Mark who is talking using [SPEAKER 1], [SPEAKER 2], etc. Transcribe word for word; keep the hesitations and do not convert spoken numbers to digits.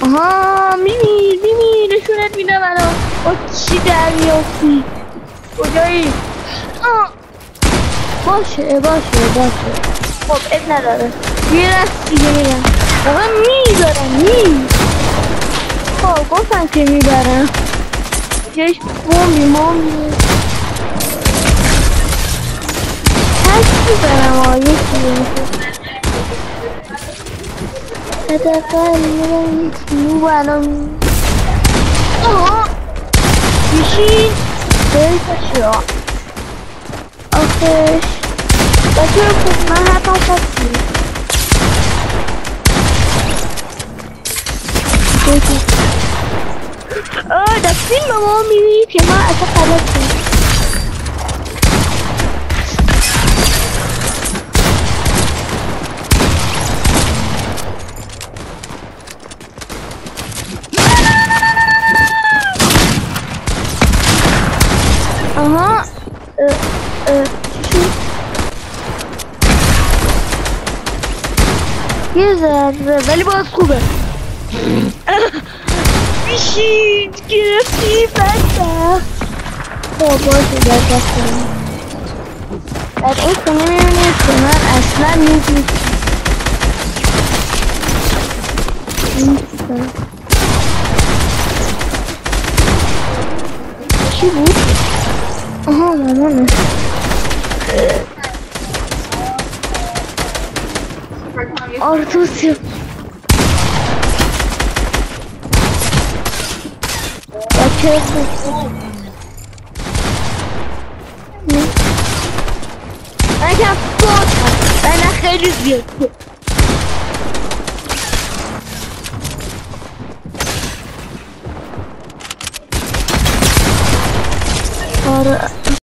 [SPEAKER 1] آها میمیر میمیر نشونت میدم الان با چی در میافتی کجایی؟ باشه باشه باشه خب اب نداره یه رست دیگه میرم آقا میذارم می خب گفتم که میبرم یش بومی مومی هست میبرم آقا یکی هدفه میرم یکی الان آها میشین بریتش یا آخش بچه خوب من حتما خواستیم آه دستیم به ما میبینید که ما اصلا خلاصیم آها اه اه یه ذره ولی باز خوبه بیشید گرفتی بسته خب باشه در دستم در این خونه میبینید که من اصلا نیست چی بود؟ آها مامانه آرتوسی بچه خوب من کم فوت من خیلی زیاد آره